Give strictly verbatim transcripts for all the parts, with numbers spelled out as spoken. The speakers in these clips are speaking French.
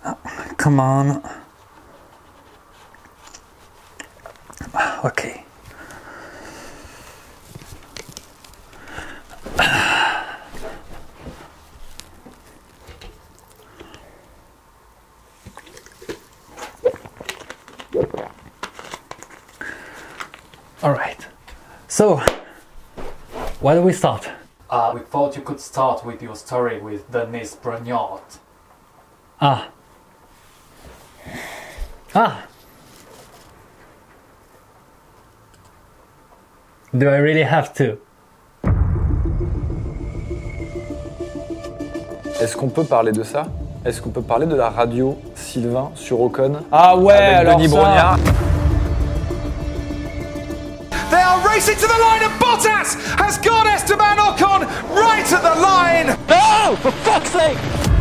Come on. Okay. All right. So, why do we start? Uh, we thought you could start with your story with Denise Brognard. Ah. Ah. Do I really have to? Est-ce qu'on peut parler de ça? Est-ce qu'on peut parler de la radio Sylvain sur Ocon? Ah ouais, avec alors Denis ça... Brognard. They are racing to the line and Bottas has got Esteban Ocon right at the line. No, for fuck's sake.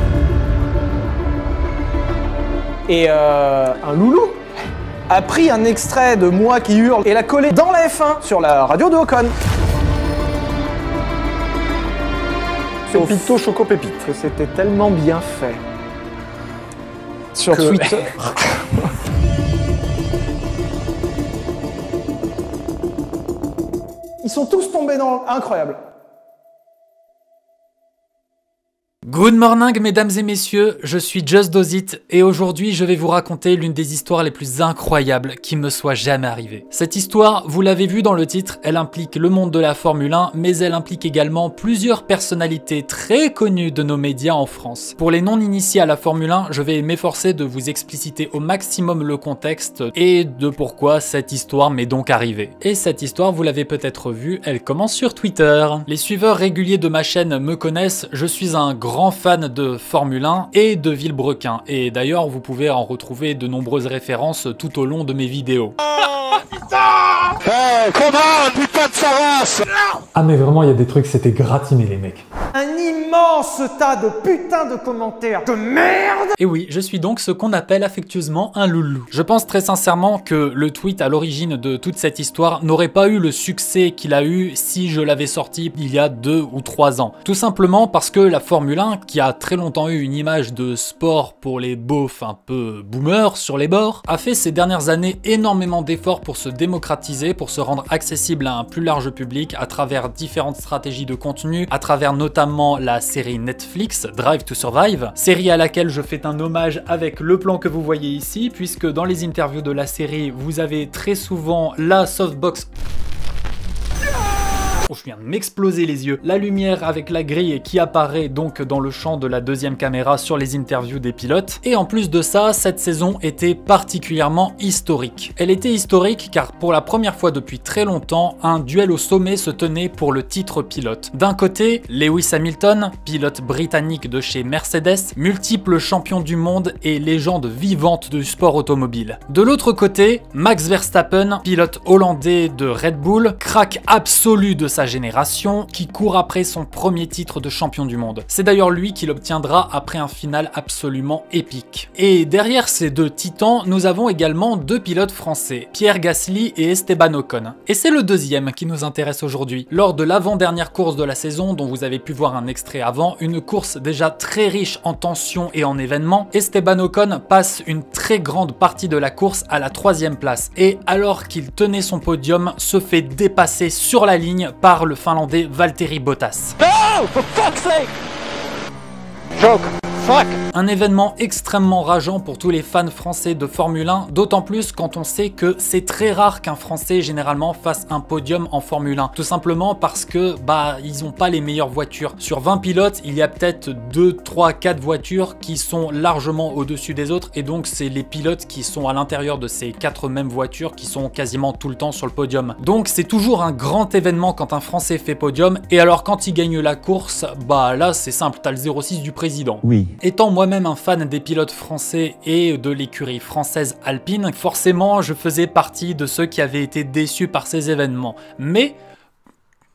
Et euh, un loulou a pris un extrait de moi qui hurle et l'a collé dans la F un sur la radio de Ocon. Pépito Choco Pépite. Que c'était tellement bien fait. Sur Que- Twitter. Ils sont tous tombés dans... Incroyable. Good morning mesdames et messieurs, je suis Just Does It et aujourd'hui je vais vous raconter l'une des histoires les plus incroyables qui me soit jamais arrivée. Cette histoire, vous l'avez vu dans le titre, elle implique le monde de la Formule un, mais elle implique également plusieurs personnalités très connues de nos médias en France. Pour les non-initiés à la Formule un, je vais m'efforcer de vous expliciter au maximum le contexte et de pourquoi cette histoire m'est donc arrivée. Et cette histoire, vous l'avez peut-être vue, elle commence sur Twitter. Les suiveurs réguliers de ma chaîne me connaissent, je suis un grand fan de Formule un et de Villebrequin. Et d'ailleurs, vous pouvez en retrouver de nombreuses références tout au long de mes vidéos. Hey, come on, putain de Saras. Ah mais vraiment, il y a des trucs, c'était gratiné les mecs. Un immense tas de putain de commentaires de merde. Et oui, je suis donc ce qu'on appelle affectueusement un loulou. Je pense très sincèrement que le tweet à l'origine de toute cette histoire n'aurait pas eu le succès qu'il a eu si je l'avais sorti il y a deux ou trois ans. Tout simplement parce que la Formule un, qui a très longtemps eu une image de sport pour les beaufs un peu boomers sur les bords, a fait ces dernières années énormément d'efforts pour se démocratiser, pour se rendre accessible à un plus large public à travers différentes stratégies de contenu, à travers notamment la série Netflix Drive to Survive, série à laquelle je fais un hommage avec le plan que vous voyez ici, puisque dans les interviews de la série, vous avez très souvent la softbox. Oh, je viens de m'exploser les yeux. La lumière avec la grille qui apparaît donc dans le champ de la deuxième caméra sur les interviews des pilotes. Et en plus de ça, cette saison était particulièrement historique. Elle était historique car pour la première fois depuis très longtemps, un duel au sommet se tenait pour le titre pilote. D'un côté, Lewis Hamilton, pilote britannique de chez Mercedes, multiple champion du monde et légende vivante du sport automobile. De l'autre côté, Max Verstappen, pilote hollandais de Red Bull, crack absolu de sa génération, qui court après son premier titre de champion du monde. C'est d'ailleurs lui qui l'obtiendra après un final absolument épique. Et derrière ces deux titans, nous avons également deux pilotes français, Pierre Gasly et Esteban Ocon. Et c'est le deuxième qui nous intéresse aujourd'hui. Lors de l'avant-dernière course de la saison, dont vous avez pu voir un extrait avant, une course déjà très riche en tensions et en événements, Esteban Ocon passe une très grande partie de la course à la troisième place. Et alors qu'il tenait son podium, se fait dépasser sur la ligne par le Finlandais Valtteri Bottas. No, for fuck's sake. Joke. Fuck. Un événement extrêmement rageant pour tous les fans français de Formule un, d'autant plus quand on sait que c'est très rare qu'un Français généralement fasse un podium en Formule un. Tout simplement parce que bah ils ont pas les meilleures voitures. Sur vingt pilotes, il y a peut-être deux, trois, quatre voitures qui sont largement au-dessus des autres et donc c'est les pilotes qui sont à l'intérieur de ces quatre mêmes voitures qui sont quasiment tout le temps sur le podium. Donc c'est toujours un grand événement quand un Français fait podium et alors quand il gagne la course, bah là c'est simple, t'as le zéro six du président. Oui. Étant moi-même un fan des pilotes français et de l'écurie française Alpine, forcément je faisais partie de ceux qui avaient été déçus par ces événements. Mais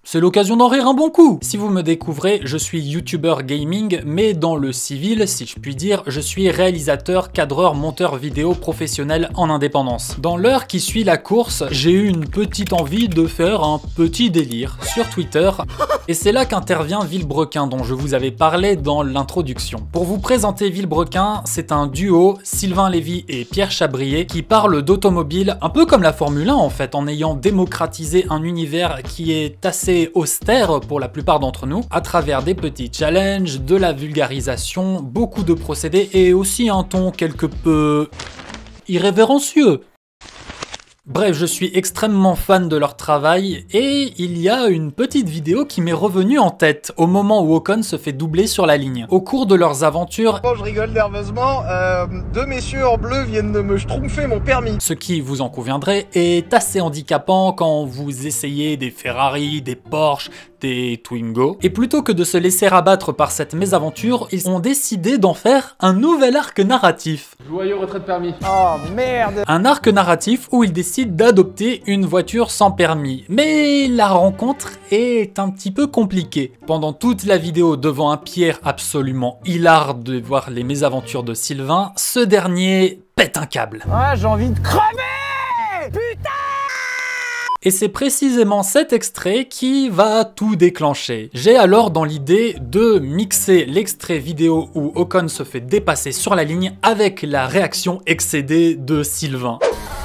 c'est l'occasion d'en rire un bon coup. Si vous me découvrez, je suis youtubeur gaming, mais dans le civil, si je puis dire, je suis réalisateur, cadreur, monteur vidéo professionnel en indépendance. Dans l'heure qui suit la course, j'ai eu une petite envie de faire un petit délire sur Twitter, et c'est là qu'intervient Villebrequin dont je vous avais parlé dans l'introduction. Pour vous présenter Villebrequin, c'est un duo, Sylvain Lévy et Pierre Chabrier, qui parle d'automobile, un peu comme la Formule un en fait, en ayant démocratisé un univers qui est assez austère pour la plupart d'entre nous, à travers des petits challenges, de la vulgarisation, beaucoup de procédés et aussi un ton quelque peu irrévérencieux. Bref, je suis extrêmement fan de leur travail et il y a une petite vidéo qui m'est revenue en tête au moment où Ocon se fait doubler sur la ligne. Au cours de leurs aventures, Quand je rigole nerveusement, euh, deux messieurs en bleu viennent de me schtroumpfer mon permis. ce qui, vous en conviendrez, est assez handicapant quand vous essayez des Ferrari, des Porsche, des Twingo. Et plutôt que de se laisser abattre par cette mésaventure, ils ont décidé d'en faire un nouvel arc narratif. Joyeux retrait de permis. Oh merde. Un arc narratif où ils décident d'adopter une voiture sans permis. Mais la rencontre est un petit peu compliquée. Pendant toute la vidéo, devant un Pierre absolument hilar de voir les mésaventures de Sylvain, ce dernier pète un câble. Ouais, j'ai envie de crever. Putain. Et c'est précisément cet extrait qui va tout déclencher. J'ai alors dans l'idée de mixer l'extrait vidéo où Ocon se fait dépasser sur la ligne avec la réaction excédée de Sylvain.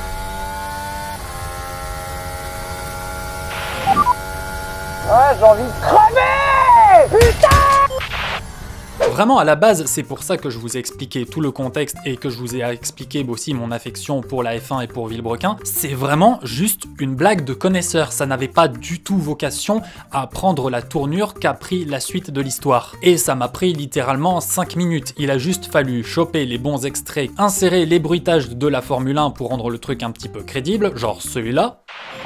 Ouais, j'ai envie de crever. Putain. Vraiment à la base, c'est pour ça que je vous ai expliqué tout le contexte et que je vous ai expliqué aussi mon affection pour la F un et pour Villebrequin. C'est vraiment juste une blague de connaisseur, ça n'avait pas du tout vocation à prendre la tournure qu'a pris la suite de l'histoire. Et ça m'a pris littéralement cinq minutes, il a juste fallu choper les bons extraits, insérer les bruitages de la Formule un pour rendre le truc un petit peu crédible, genre celui-là.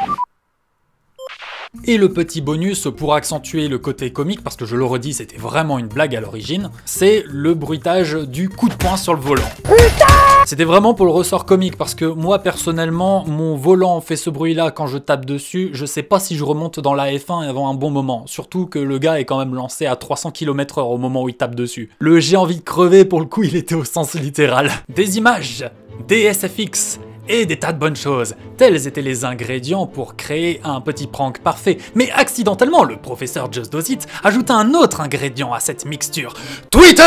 Et le petit bonus pour accentuer le côté comique, parce que je le redis, c'était vraiment une blague à l'origine, c'est le bruitage du coup de poing sur le volant. C'était vraiment pour le ressort comique, parce que moi personnellement, mon volant fait ce bruit-là quand je tape dessus, je sais pas si je remonte dans la F un avant un bon moment, surtout que le gars est quand même lancé à trois cents kilomètres heure au moment où il tape dessus. Le j'ai envie de crever, pour le coup, il était au sens littéral. Des images, des S F X, et des tas de bonnes choses. Tels étaient les ingrédients pour créer un petit prank parfait. Mais accidentellement, le professeur Just Does It ajouta un autre ingrédient à cette mixture. Twitter!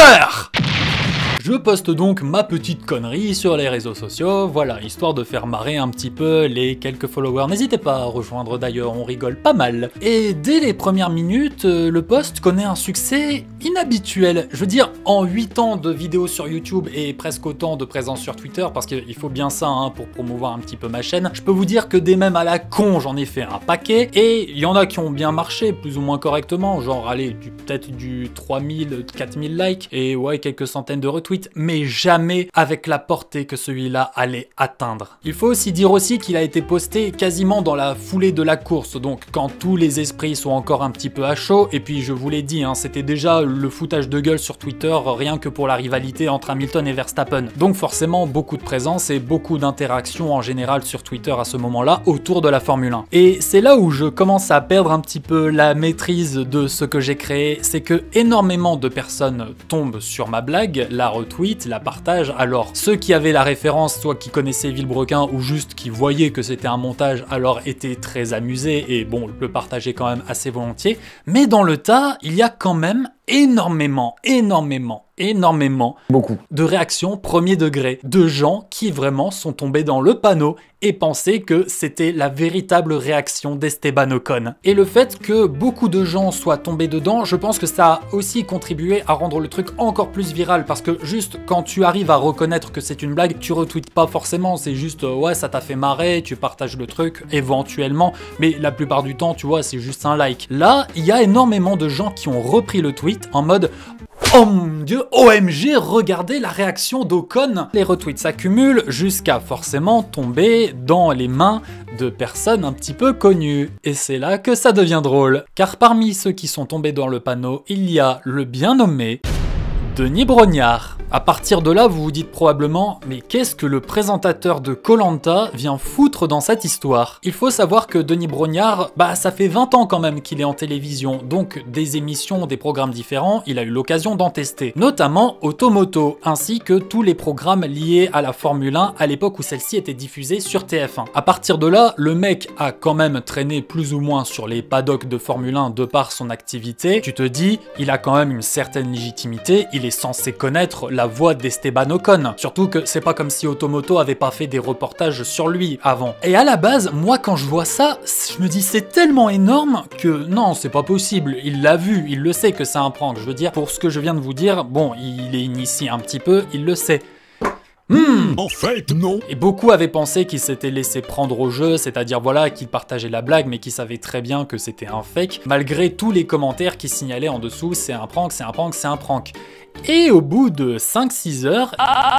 Je poste donc ma petite connerie sur les réseaux sociaux, voilà, histoire de faire marrer un petit peu les quelques followers. N'hésitez pas à rejoindre d'ailleurs, on rigole pas mal. Et dès les premières minutes, le post connaît un succès inhabituel. Je veux dire, en huit ans de vidéos sur YouTube et presque autant de présence sur Twitter, parce qu'il faut bien ça hein, pour promouvoir un petit peu ma chaîne, je peux vous dire que des mèmes à la con, j'en ai fait un paquet, et il y en a qui ont bien marché, plus ou moins correctement, genre allez, peut-être du trois mille, quatre mille likes, et ouais, quelques centaines de retweets, mais jamais avec la portée que celui-là allait atteindre. Il faut aussi dire aussi qu'il a été posté quasiment dans la foulée de la course, donc quand tous les esprits sont encore un petit peu à chaud, et puis je vous l'ai dit, hein, c'était déjà le foutage de gueule sur Twitter, rien que pour la rivalité entre Hamilton et Verstappen. Donc forcément beaucoup de présence et beaucoup d'interactions en général sur Twitter à ce moment-là autour de la Formule un. Et c'est là où je commence à perdre un petit peu la maîtrise de ce que j'ai créé, c'est que énormément de personnes tombent sur ma blague, la retweet, la partage, alors ceux qui avaient la référence, soit qui connaissaient Villebrequin ou juste qui voyaient que c'était un montage, alors étaient très amusés et bon, le partageaient quand même assez volontiers, mais dans le tas, il y a quand même énormément, énormément, énormément Beaucoup. de réactions premier degré, de gens qui vraiment sont tombés dans le panneau et pensaient que c'était la véritable réaction d'Esteban Ocon. Et le fait que beaucoup de gens soient tombés dedans, je pense que ça a aussi contribué à rendre le truc encore plus viral, parce que juste quand tu arrives à reconnaître que c'est une blague, tu retweets pas forcément, c'est juste euh, ouais ça t'a fait marrer, tu partages le truc éventuellement, mais la plupart du temps tu vois c'est juste un like. Là, il y a énormément de gens qui ont repris le tweet en mode oh mon dieu, O M G, regardez la réaction d'Ocon. Les retweets s'accumulent jusqu'à forcément tomber dans les mains de personnes un petit peu connues. Et c'est là que ça devient drôle. Car parmi ceux qui sont tombés dans le panneau, il y a le bien nommé Denis Brognard. À partir de là, vous vous dites probablement, mais qu'est-ce que le présentateur de Koh Lanta vient foutre dans cette histoire? Il faut savoir que Denis Brognard, bah ça fait vingt ans quand même qu'il est en télévision, donc des émissions, des programmes différents, il a eu l'occasion d'en tester, notamment Automoto, ainsi que tous les programmes liés à la Formule un à l'époque où celle-ci était diffusée sur T F un. À partir de là, le mec a quand même traîné plus ou moins sur les paddocks de Formule un de par son activité. Tu te dis, il a quand même une certaine légitimité, il est censé connaître la voix d'Esteban Ocon. Surtout que c'est pas comme si Automoto avait pas fait des reportages sur lui avant. Et à la base, moi quand je vois ça, je me dis c'est tellement énorme que non, c'est pas possible. Il l'a vu, il le sait que c'est un prank. Je veux dire, pour ce que je viens de vous dire, bon, il est initié un petit peu, il le sait. Hmm. En fait, non. Et beaucoup avaient pensé qu'il s'était laissé prendre au jeu, c'est-à-dire voilà, qu'il partageait la blague, mais qu'il savait très bien que c'était un fake, malgré tous les commentaires qui signalaient en dessous, c'est un prank, c'est un prank, c'est un prank. Et au bout de cinq six heures,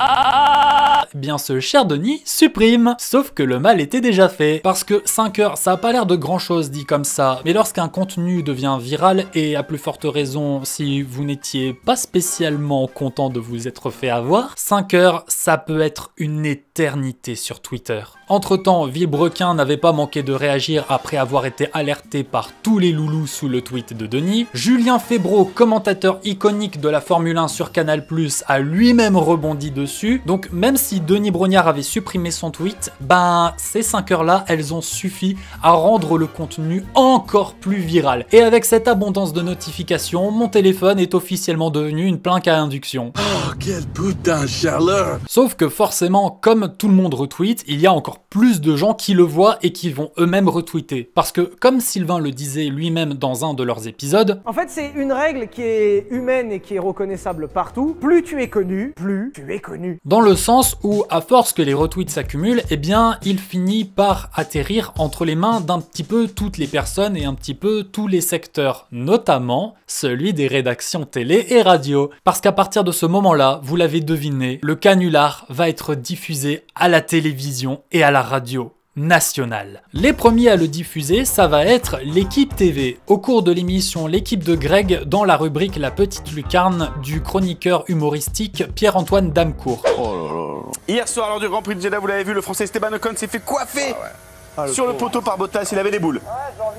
ah, bien ce cher Denis supprime. Sauf que le mal était déjà fait. Parce que cinq heures, ça a pas l'air de grand chose dit comme ça. Mais lorsqu'un contenu devient viral, et à plus forte raison si vous n'étiez pas spécialement content de vous être fait avoir, cinq heures, ça peut être une éternité sur Twitter. Entre temps, Villebrequin n'avait pas manqué de réagir après avoir été alerté par tous les loulous sous le tweet de Denis. Julien Febvre, commentateur iconique de la Formule un sur Canal plus, a lui-même rebondi dessus. Donc même si Denis Brognard avait supprimé son tweet, ben ces cinq heures là, elles ont suffi à rendre le contenu encore plus viral. Et avec cette abondance de notifications, mon téléphone est officiellement devenu une plaque à induction. Oh, quel putain de chaleur! Sauf que forcément, comme tout le monde retweet, il y a encore plus de gens qui le voient et qui vont eux-mêmes retweeter. Parce que, comme Sylvain le disait lui-même dans un de leurs épisodes, en fait, c'est une règle qui est humaine et qui est reconnaissable partout. Plus tu es connu, plus tu es connu. Dans le sens où, à force que les retweets s'accumulent, eh bien, il finit par atterrir entre les mains d'un petit peu toutes les personnes et un petit peu tous les secteurs, notamment celui des rédactions télé et radio. Parce qu'à partir de ce moment-là, vous l'avez deviné, le canular va être diffusé à la télévision et à la radio nationale. Les premiers à le diffuser, ça va être l'équipe T V. Au cours de l'émission L'équipe de Greg, dans la rubrique La Petite Lucarne du chroniqueur humoristique Pierre-Antoine Damecourt. Oh là là. Hier soir, lors du Grand Prix de Jeddah, vous l'avez vu, le français Esteban Ocon s'est fait coiffer ah ouais. ah, le sur pauvre. le poteau par Bottas, il avait des boules. Ouais, j'ai envie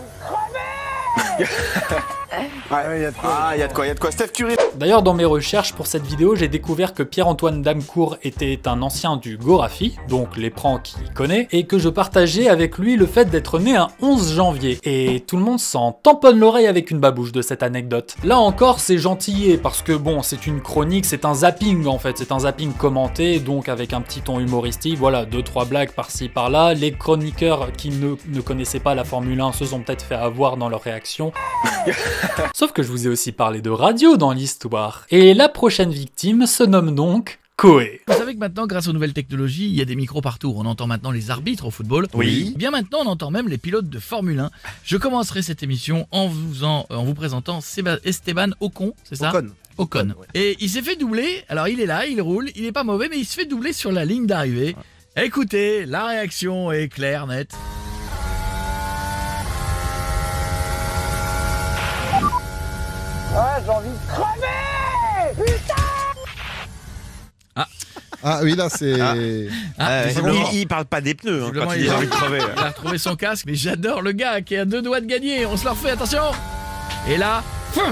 de crever. Ouais, y a de quoi. Ah, il y a de quoi, il y a de quoi. Steph Curry. D'ailleurs, dans mes recherches pour cette vidéo, j'ai découvert que Pierre-Antoine Damecourt était un ancien du Gorafi, donc les pranks qu'il connaît, et que je partageais avec lui le fait d'être né un onze janvier. Et tout le monde s'en tamponne l'oreille avec une babouche de cette anecdote. Là encore, c'est gentillé, parce que bon, c'est une chronique, c'est un zapping en fait, c'est un zapping commenté, donc avec un petit ton humoristique, voilà, deux trois blagues par-ci par-là. Les chroniqueurs qui ne, ne connaissaient pas la Formule un se sont peut-être fait avoir dans leur réaction. Sauf que je vous ai aussi parlé de radio dans l'histoire. Et la prochaine victime se nomme donc Koé. Vous savez que maintenant, grâce aux nouvelles technologies, il y a des micros partout. On entend maintenant les arbitres au football. Oui. Bien maintenant, on entend même les pilotes de Formule un. Je commencerai cette émission en vous, en, en vous présentant Séba Esteban Ocon, c'est ça? Ocon. Ocon. Ouais. Et il s'est fait doubler. Alors il est là, il roule, il est pas mauvais, mais il se fait doubler sur la ligne d'arrivée. Ouais. Écoutez, la réaction est claire, nette. Ouais, j'ai envie de crever. Putain. Ah. Ah oui, là c'est... Ah. Ah, il, il parle pas des pneus hein, quand il, il a envie de crever. Il a retrouvé son casque, mais j'adore le gars qui est à deux doigts de gagner. On se le refait, attention. Et là, fum.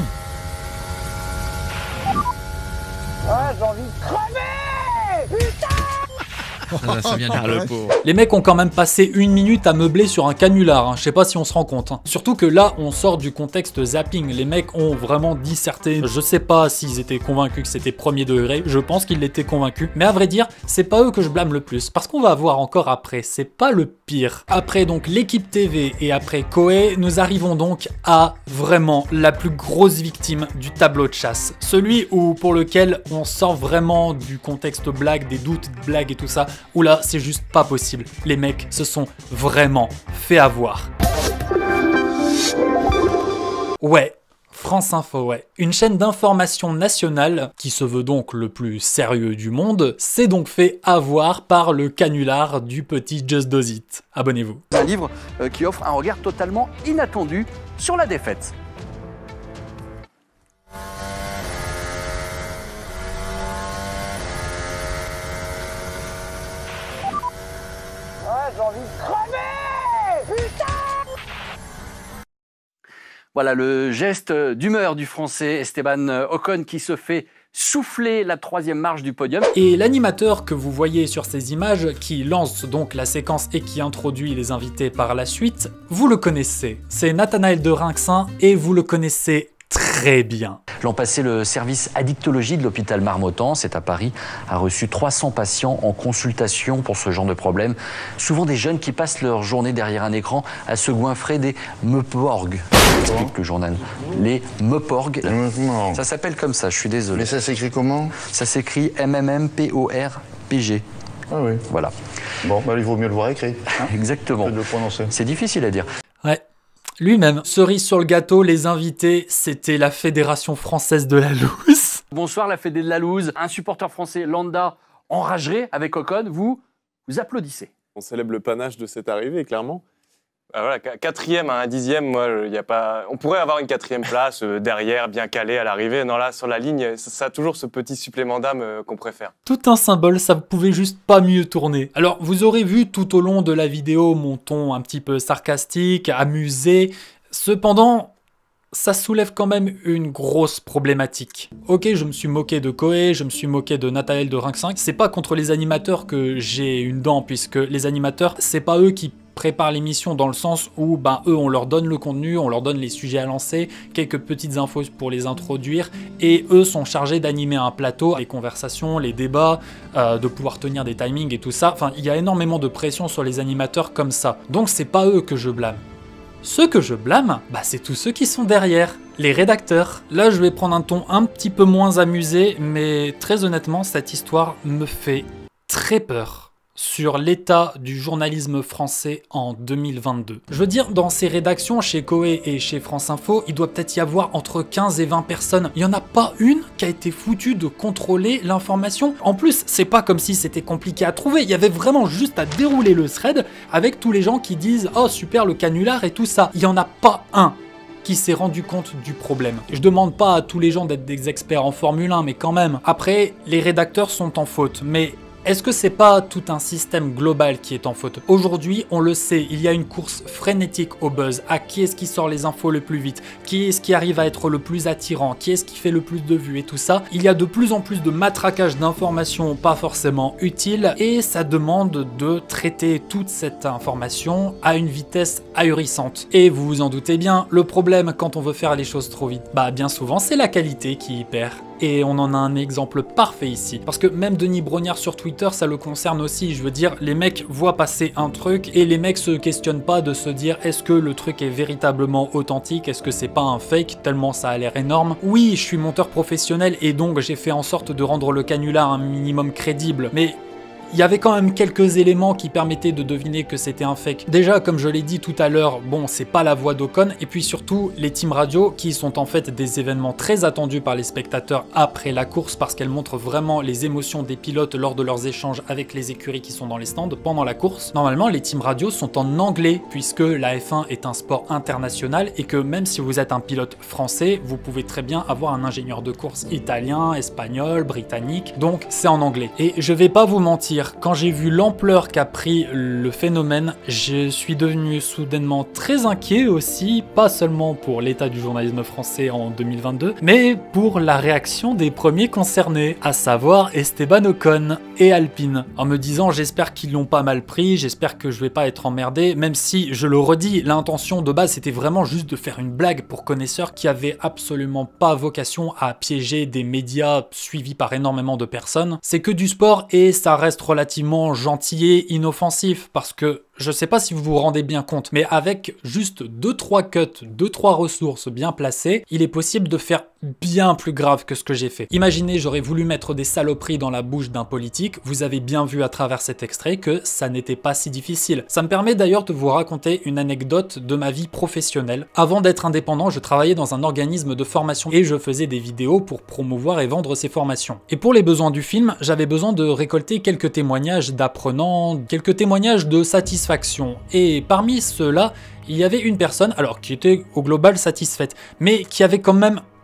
Ouais, j'ai envie de crever. Putain. Ah, ça vient de le pauvre. Les mecs ont quand même passé une minute à meubler sur un canular, hein. Je sais pas si on se rend compte. Hein. Surtout que là, on sort du contexte zapping. Les mecs ont vraiment disserté. Je sais pas s'ils étaient convaincus que c'était premier degré. Je pense qu'ils l'étaient convaincus. Mais à vrai dire, c'est pas eux que je blâme le plus. Parce qu'on va voir encore après. C'est pas le pire. Après donc l'équipe T V et après Koé, nous arrivons donc à vraiment la plus grosse victime du tableau de chasse. Celui où pour lequel on sort vraiment du contexte blague, des doutes, blagues et tout ça. Où là, c'est juste pas possible. Les mecs se sont vraiment fait avoir. Ouais, France Info, ouais. Une chaîne d'information nationale, qui se veut donc le plus sérieux du monde, s'est donc fait avoir par le canular du petit Just Does It. Abonnez-vous. Un livre euh, qui offre un regard totalement inattendu sur la défaite. j'ai envie de crever. Putain! Voilà le geste d'humeur du Français Esteban Ocon qui se fait souffler la troisième marche du podium. Et l'animateur que vous voyez sur ces images, qui lance donc la séquence et qui introduit les invités par la suite, vous le connaissez. C'est Nathanaël de Rinxin et vous le connaissez très bien. L'an passé, le service addictologie de l'hôpital Marmottan, c'est à Paris, a reçu trois cents patients en consultation pour ce genre de problème. Souvent des jeunes qui passent leur journée derrière un écran à se goinfrer des meuporgs. Explique le journal. Les meuporgs. Non. Ça s'appelle comme ça, je suis désolé. Mais ça s'écrit comment? Ça s'écrit M M M P O R P G. Ah oui. Voilà. Bon, bah, il vaut mieux le voir écrit. Hein. Exactement. Que de le prononcer. C'est difficile à dire. Ouais. Lui-même. Cerise sur le gâteau, les invités, c'était la Fédération Française de la Loose. Bonsoir la Fédé de la Loose. Un supporter français lambda enragerait avec Ocon. Vous, vous applaudissez. On célèbre le panache de cette arrivée, clairement. Ah, voilà, quatrième à un dixième, moi, y a pas... on pourrait avoir une quatrième place euh, derrière, bien calée à l'arrivée. Non, là, sur la ligne, ça, ça a toujours ce petit supplément d'âme euh, qu'on préfère. Tout un symbole, ça pouvait juste pas mieux tourner. Alors, vous aurez vu tout au long de la vidéo mon ton un petit peu sarcastique, amusé. Cependant, ça soulève quand même une grosse problématique. Ok, je me suis moqué de Koé, je me suis moqué de Nathanaël de Rinxin. C'est pas contre les animateurs que j'ai une dent, puisque les animateurs, c'est pas eux qui préparent l'émission, dans le sens où ben, eux on leur donne le contenu, on leur donne les sujets à lancer, quelques petites infos pour les introduire, et eux sont chargés d'animer un plateau, les conversations, les débats, euh, de pouvoir tenir des timings et tout ça. Enfin, il y a énormément de pression sur les animateurs comme ça, donc c'est pas eux que je blâme. Ceux que je blâme, bah c'est tous ceux qui sont derrière, les rédacteurs. Là je vais prendre un ton un petit peu moins amusé, mais très honnêtement cette histoire me fait très peur sur l'état du journalisme français en deux mille vingt-deux. Je veux dire, dans ces rédactions, chez Koé et chez France Info, il doit peut-être y avoir entre quinze et vingt personnes. Il n'y en a pas une qui a été foutue de contrôler l'information. En plus, c'est pas comme si c'était compliqué à trouver. Il y avait vraiment juste à dérouler le thread avec tous les gens qui disent « Oh super, le canular et tout ça ». Il n'y en a pas un qui s'est rendu compte du problème. Je demande pas à tous les gens d'être des experts en Formule un, mais quand même. Après, les rédacteurs sont en faute, mais est-ce que c'est pas tout un système global qui est en faute? Aujourd'hui, on le sait, il y a une course frénétique au buzz, à qui est-ce qui sort les infos le plus vite, qui est-ce qui arrive à être le plus attirant, qui est-ce qui fait le plus de vues et tout ça. Il y a de plus en plus de matraquage d'informations pas forcément utiles, et ça demande de traiter toute cette information à une vitesse ahurissante. Et vous vous en doutez bien, le problème quand on veut faire les choses trop vite, bah bien souvent c'est la qualité qui y perd. Et on en a un exemple parfait ici. Parce que même Denis Brognard sur Twitter, ça le concerne aussi. Je veux dire, les mecs voient passer un truc et les mecs se questionnent pas de se dire est-ce que le truc est véritablement authentique, est-ce que c'est pas un fake, tellement ça a l'air énorme. Oui, je suis monteur professionnel et donc j'ai fait en sorte de rendre le canular un minimum crédible. Mais il y avait quand même quelques éléments qui permettaient de deviner que c'était un fake. Déjà, comme je l'ai dit tout à l'heure, bon, c'est pas la voix d'Ocon, et puis surtout, les team radio, qui sont en fait des événements très attendus par les spectateurs après la course, parce qu'elles montrent vraiment les émotions des pilotes lors de leurs échanges avec les écuries qui sont dans les stands pendant la course. Normalement, les team radio sont en anglais, puisque la F un est un sport international, et que même si vous êtes un pilote français, vous pouvez très bien avoir un ingénieur de course italien, espagnol, britannique, donc c'est en anglais. Et je vais pas vous mentir, quand j'ai vu l'ampleur qu'a pris le phénomène, je suis devenu soudainement très inquiet aussi, pas seulement pour l'état du journalisme français en deux mille vingt-deux, mais pour la réaction des premiers concernés, à savoir Esteban Ocon et Alpine, en me disant j'espère qu'ils l'ont pas mal pris, j'espère que je vais pas être emmerdé, même si, je le redis, l'intention de base c'était vraiment juste de faire une blague pour connaisseurs qui avaient absolument pas vocation à piéger des médias suivis par énormément de personnes. C'est que du sport et ça reste relativement gentil et inoffensif, parce que je sais pas si vous vous rendez bien compte, mais avec juste deux trois cuts, deux trois ressources bien placées, il est possible de faire bien plus grave que ce que j'ai fait. Imaginez, j'aurais voulu mettre des saloperies dans la bouche d'un politique, vous avez bien vu à travers cet extrait que ça n'était pas si difficile. Ça me permet d'ailleurs de vous raconter une anecdote de ma vie professionnelle. Avant d'être indépendant, je travaillais dans un organisme de formation et je faisais des vidéos pour promouvoir et vendre ces formations. Et pour les besoins du film, j'avais besoin de récolter quelques témoignages d'apprenants, quelques témoignages de satisfaction. Et parmi ceux-là, il y avait une personne, alors qui était au global satisfaite, mais qui avait quand même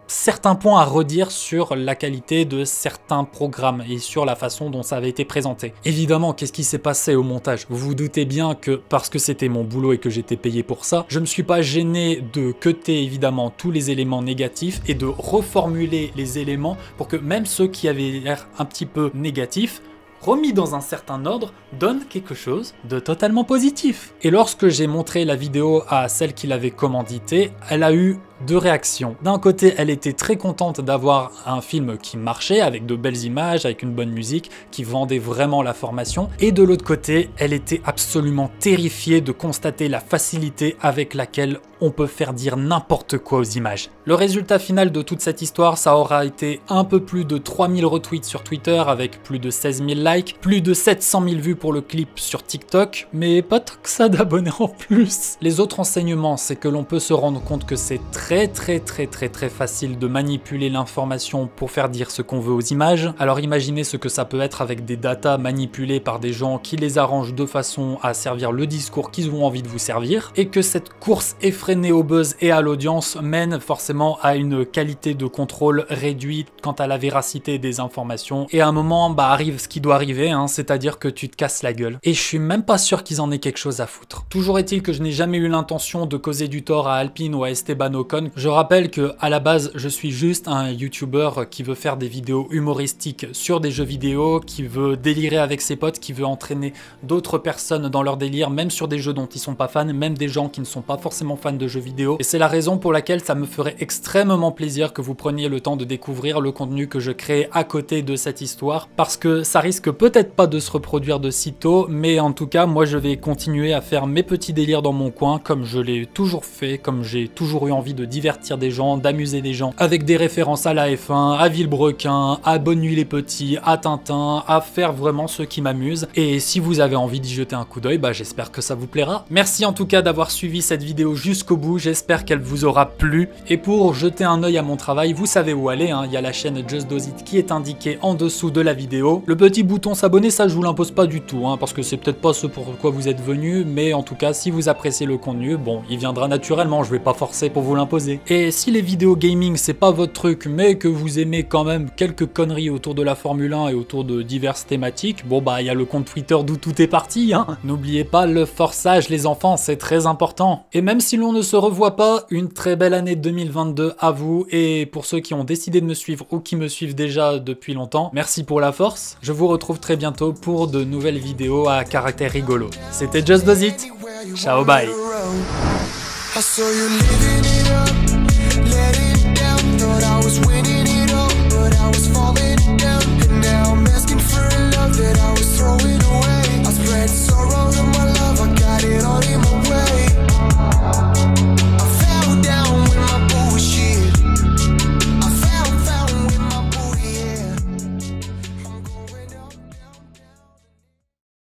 certains points à redire sur la qualité de certains programmes et sur la façon dont ça avait été présenté. Évidemment, qu'est-ce qui s'est passé au montage? Vous vous doutez bien que parce que c'était mon boulot et que j'étais payé pour ça, je me suis pas gêné de cutter évidemment tous les éléments négatifs et de reformuler les éléments pour que même ceux qui avaient l'air un petit peu négatifs, remis dans un certain ordre, donne quelque chose de totalement positif. Et lorsque j'ai montré la vidéo à celle qui l'avait commanditée, elle a eu deux réactions. D'un côté, elle était très contente d'avoir un film qui marchait, avec de belles images, avec une bonne musique, qui vendait vraiment la formation. Et de l'autre côté, elle était absolument terrifiée de constater la facilité avec laquelle on peut faire dire n'importe quoi aux images. Le résultat final de toute cette histoire, ça aura été un peu plus de trois mille retweets sur Twitter avec plus de seize mille likes, plus de sept cent mille vues pour le clip sur TikTok, mais pas tant que ça d'abonnés en plus. Les autres enseignements, c'est que l'on peut se rendre compte que c'est très très très très très très facile de manipuler l'information pour faire dire ce qu'on veut aux images. Alors imaginez ce que ça peut être avec des datas manipulées par des gens qui les arrangent de façon à servir le discours qu'ils ont envie de vous servir, et que cette course effrénée au buzz et à l'audience mène forcément à une qualité de contrôle réduite quant à la véracité des informations, et à un moment bah arrive ce qui doit arriver, hein, c'est-à-dire que tu te casses la gueule. Et je suis même pas sûr qu'ils en aient quelque chose à foutre. Toujours est-il que je n'ai jamais eu l'intention de causer du tort à Alpine ou à Esteban Ocon. Je rappelle que à la base je suis juste un YouTuber qui veut faire des vidéos humoristiques sur des jeux vidéo, qui veut délirer avec ses potes, qui veut entraîner d'autres personnes dans leur délire, même sur des jeux dont ils sont pas fans, même des gens qui ne sont pas forcément fans de jeux vidéo. Et c'est la raison pour laquelle ça me ferait extrêmement plaisir que vous preniez le temps de découvrir le contenu que je crée à côté de cette histoire, parce que ça risque peut-être pas de se reproduire de sitôt, mais en tout cas moi je vais continuer à faire mes petits délires dans mon coin comme je l'ai toujours fait, comme j'ai toujours eu envie de divertir des gens, d'amuser des gens, avec des références à la F un, à Villebrequin, à Bonne Nuit les Petits, à Tintin, à faire vraiment ce qui m'amuse. Et si vous avez envie d'y jeter un coup d'œil, bah j'espère que ça vous plaira. Merci en tout cas d'avoir suivi cette vidéo jusqu'au bout, j'espère qu'elle vous aura plu. Et pour jeter un œil à mon travail, vous savez où aller, hein. Il y a la chaîne Just Does It qui est indiquée en dessous de la vidéo. Le petit bouton s'abonner, ça je vous l'impose pas du tout, hein, parce que c'est peut-être pas ce pour quoi vous êtes venu, mais en tout cas si vous appréciez le contenu, bon, il viendra naturellement, je vais pas forcer pour vous l'imposer. Et si les vidéos gaming c'est pas votre truc, mais que vous aimez quand même quelques conneries autour de la Formule un et autour de diverses thématiques, bon bah il y a le compte Twitter d'où tout est parti, hein. N'oubliez pas le forçage les enfants, c'est très important. Et même si l'on ne se revoit pas, une très belle année deux mille vingt-deux à vous, et pour ceux qui ont décidé de me suivre ou qui me suivent déjà depuis longtemps, merci pour la force. Je vous retrouve très bientôt pour de nouvelles vidéos à caractère rigolo. C'était Just Does It. Ciao, bye. I saw you living it up.